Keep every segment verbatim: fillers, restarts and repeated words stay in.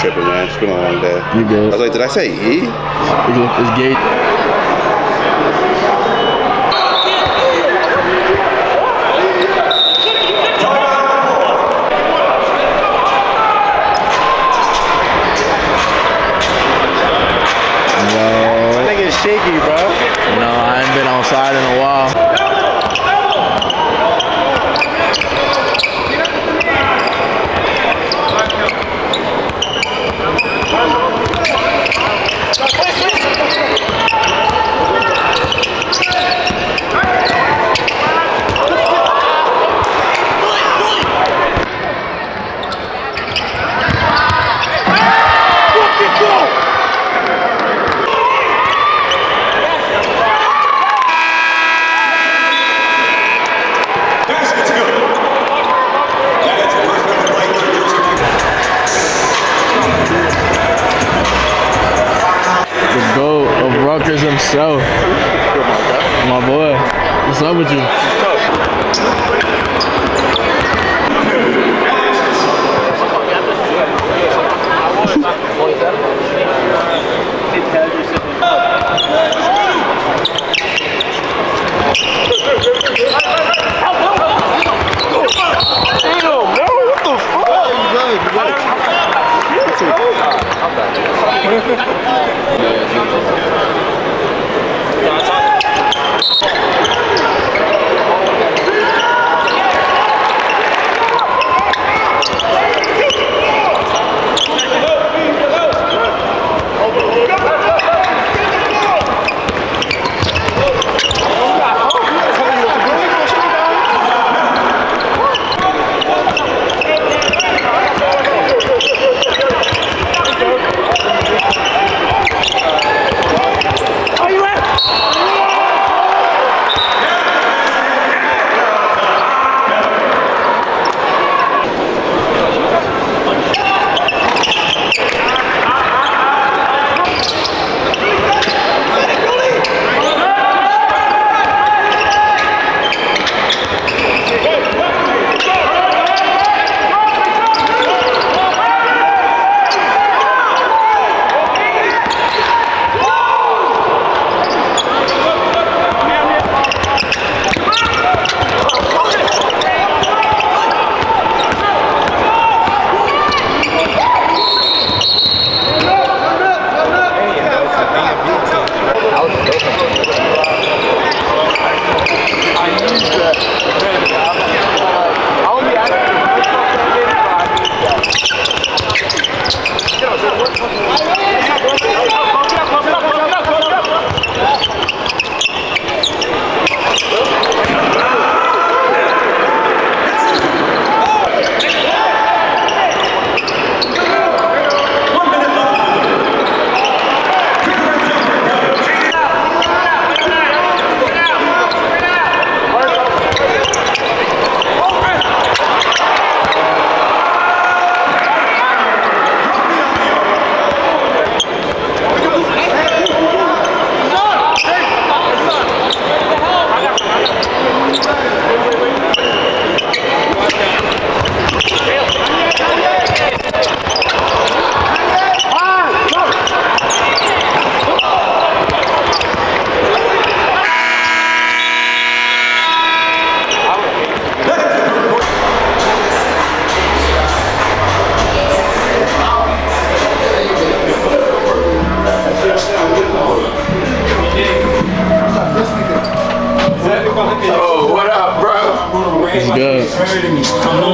tripping, man. It's been a long day. You good? I was like, did I say E? It's gay. Shaky, bro. No, I ain't been outside in a while. Rutgers himself. My boy. What's up with you? Oh, what up, bro? It's good.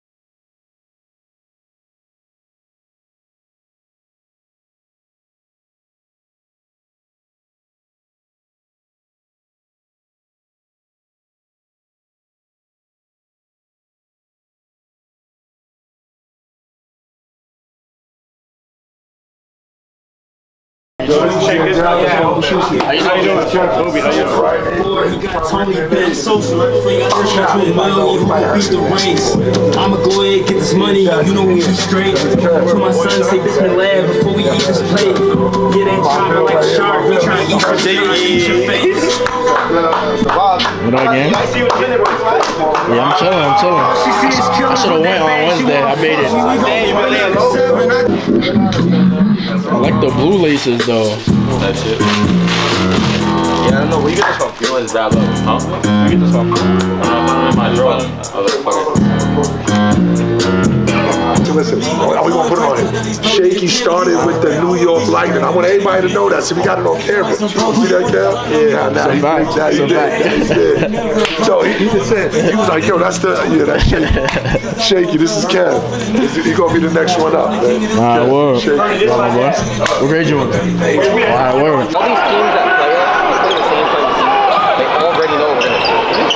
Check this out. How you doing? Kobe, how you doing? He got Tony Ben social for your first two million. Who will beat the race? I'ma go ahead and get this money. You know we be straight. To my son, say Bismillah before we eat this plate. Get that chopper like a shark. We try to eat your face. What up, gang? Yeah, I'm chilling, I'm chilling. I should have went on Wednesday. I made it. I like the blue laces though. That shit. Yeah, I don't know. Where you get this from? You know, it's that low. Huh? Where you get this from? Uh, my draw. Listen, oh, we gonna put it on him. Shaky started with the New York Lightning. I want everybody to know that, so we got it on camera. You see that, Kev? Yeah, now he did. Now he did. He did. So he, he just said, he was like, yo, that's the, yeah, that's Shaky. Shaky, this is Kev. He's gonna be the next one up, man. All right, word. Shaky. All right, boy. What grade you want? All right, word. All these teams that play us, they play the same place. They already know we're gonna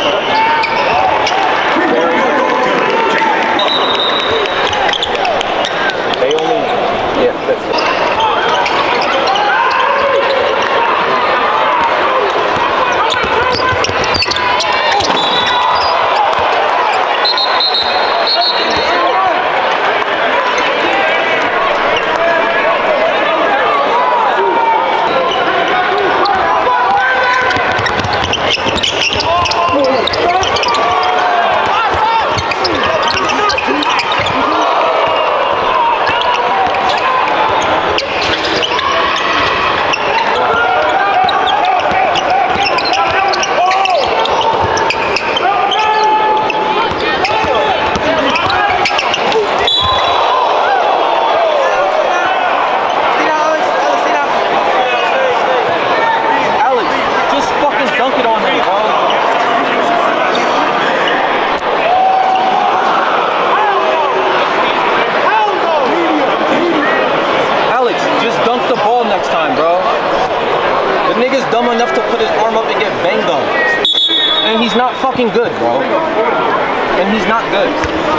They only, yeah, that's it. Good, bro. And he's not good.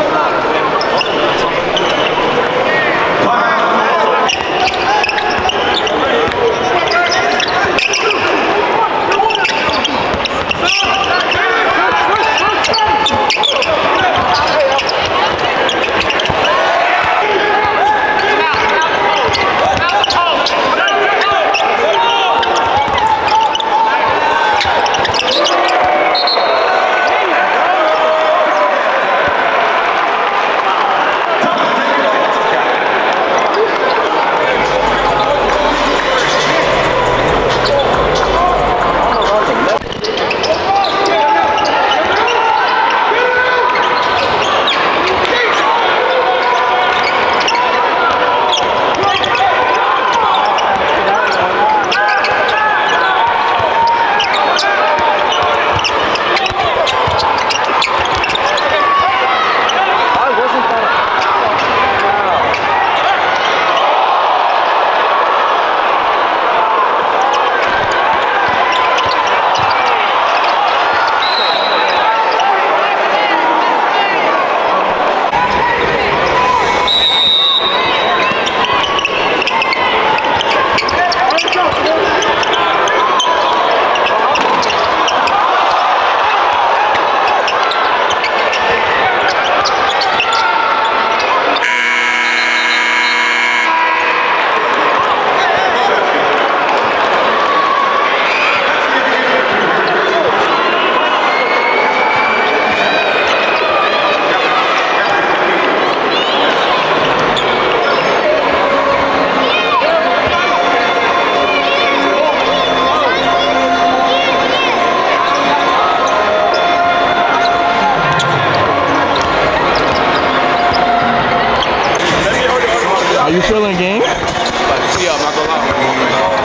You feeling game? Yeah, I'm not gonna lie.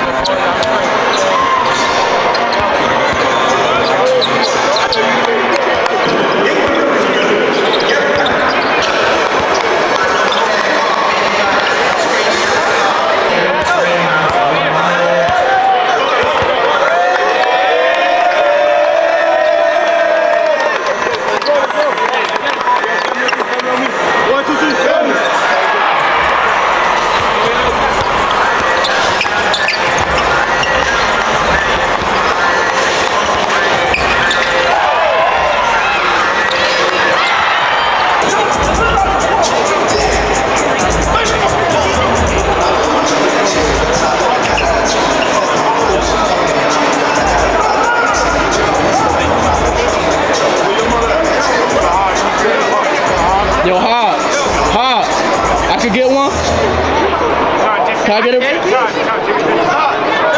One, two, three, seven. Can I get him?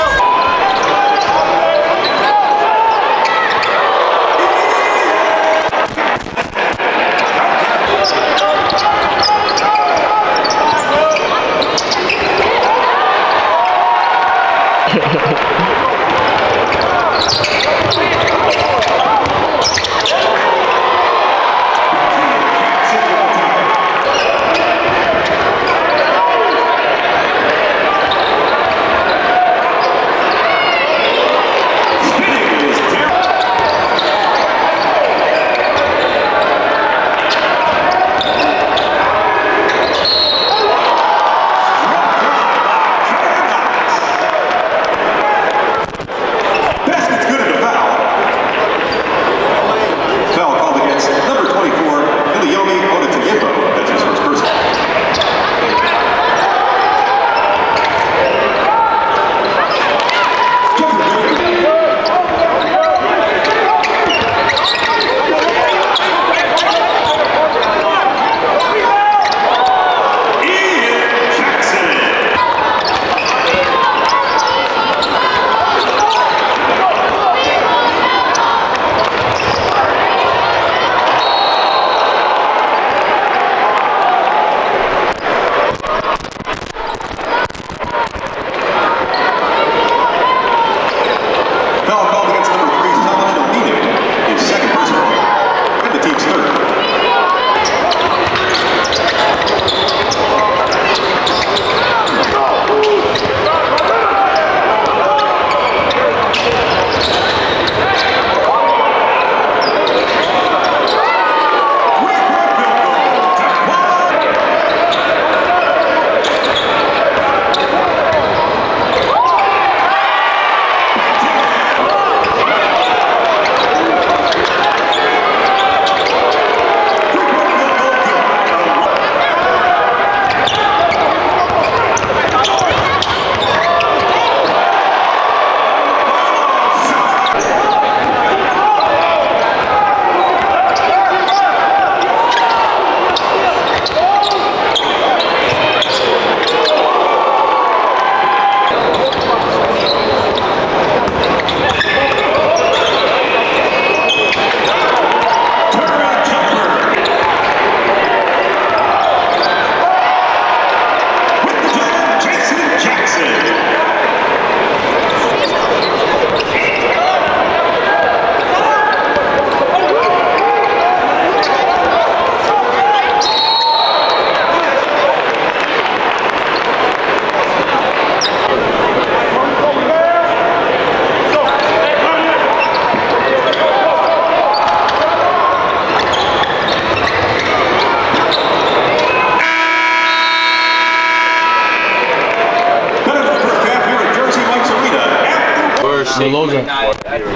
The lows are. I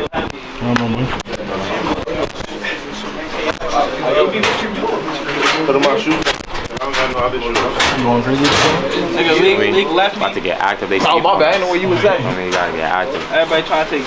don't know, man. Put them on shoes. I don't have no other shoes. You going crazy? Nigga, league, league left me. About to get active. They Oh, my bad. I didn't know where you was at. I mean, you gotta get active. Everybody trying to take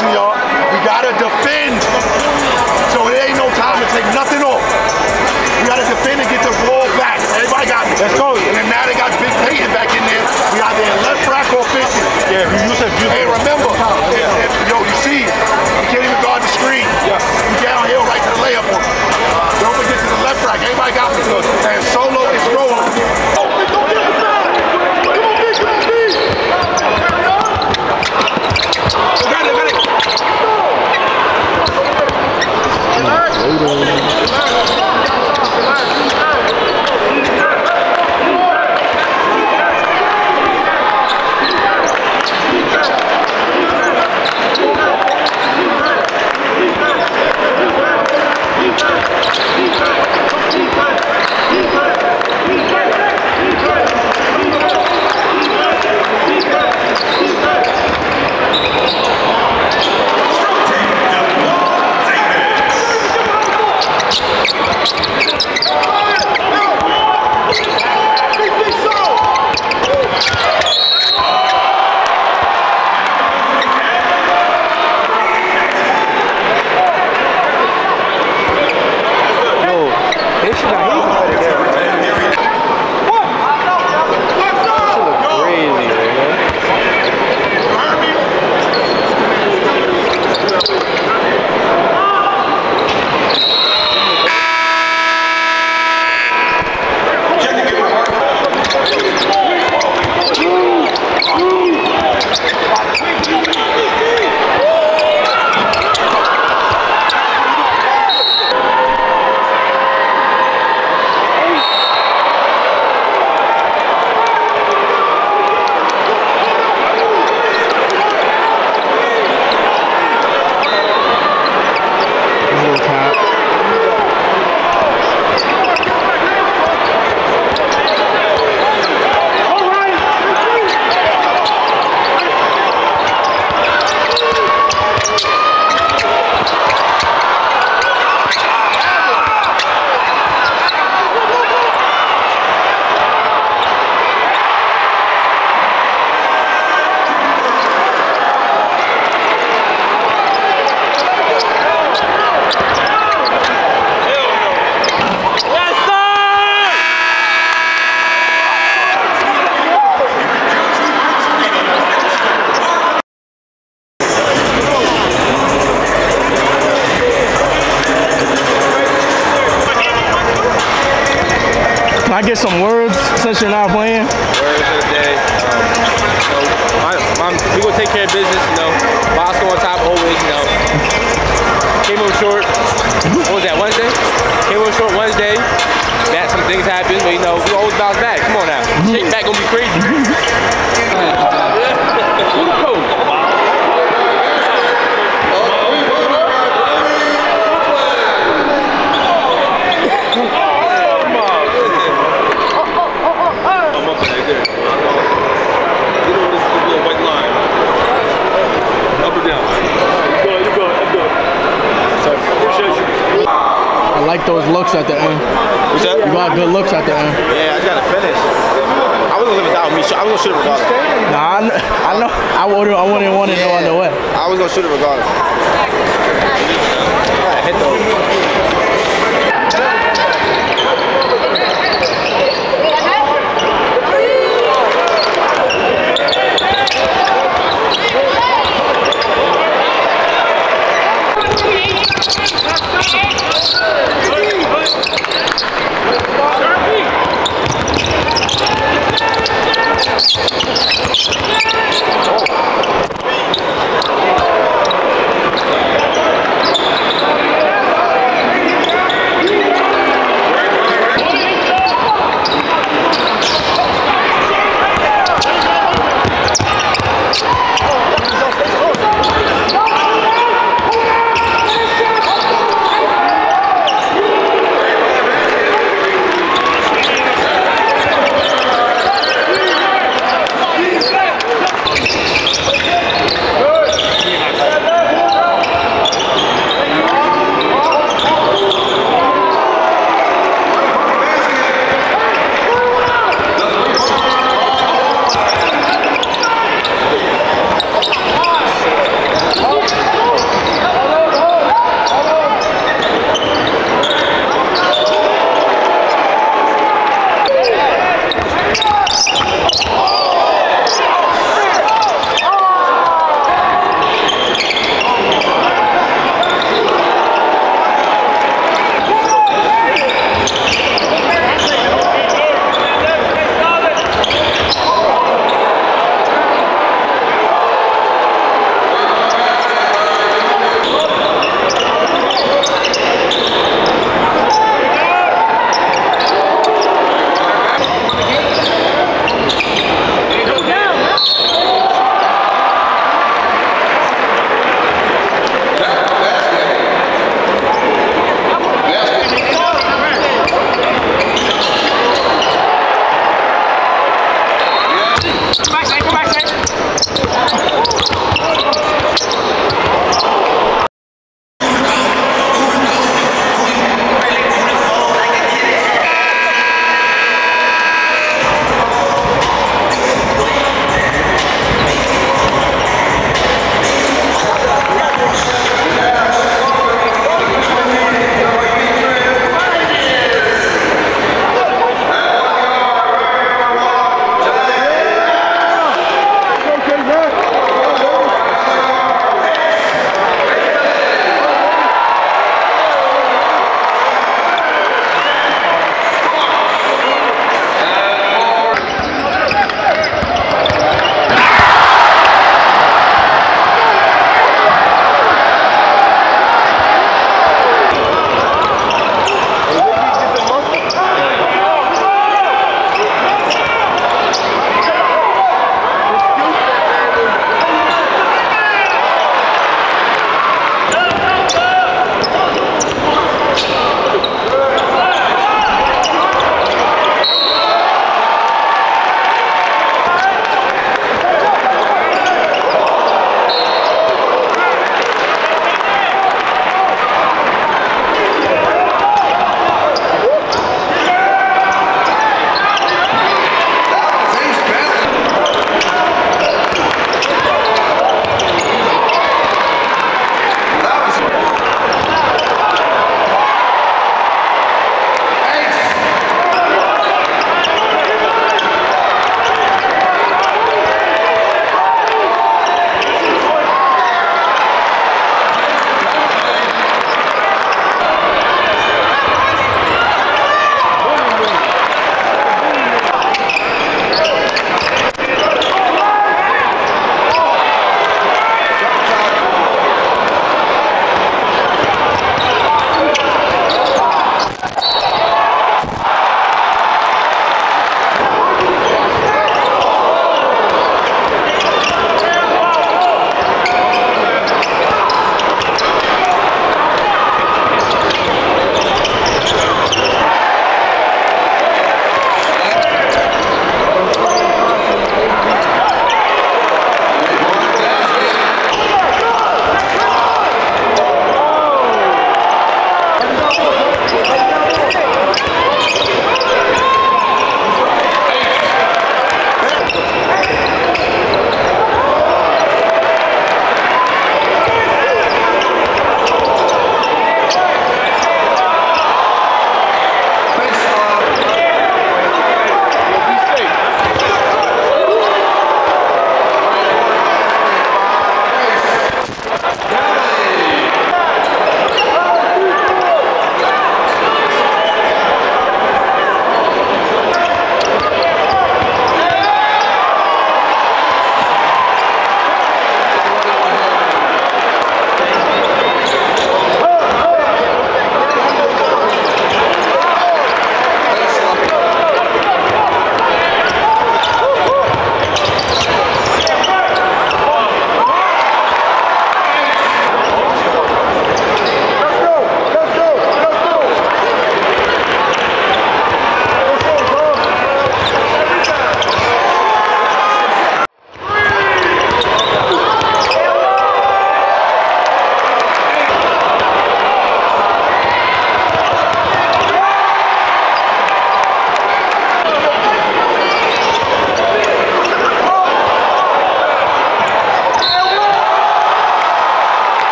Listen, y'all, we gotta defend. So there ain't no time to take nothing off. We gotta defend and get the ball back. Everybody got me. Let's go. And then now they got Big Peyton back in there. We got there left rack or fifty. Yeah, you said you. Hey, remember, if, if, yo, you see, you can't even guard the screen. Yeah. You downhill right to the layup one. Uh, don't forget to the left rack. Everybody got me. And Solo is rolling. Oh, don't get the side. Come on, big, come on, big. Got it, got it. Can I get some words since you're not playing? Words of the day. Um, you know, my, my, we gonna take care of business, you know. Bosco on top always, you know. Came up short. What was that, Wednesday? Came up short Wednesday. That some things happened, but you know, we always bounce back. Come on now. Shake back gonna be crazy. Who the coach? I like those looks at the end. What's that? You got good looks at the end. Yeah, I just gotta finish. I wasn't gonna live without me. I was gonna shoot it regardless. Nah, I, I know. I wouldn't. I wouldn't want to know on the way. I was gonna shoot it regardless. I hit those.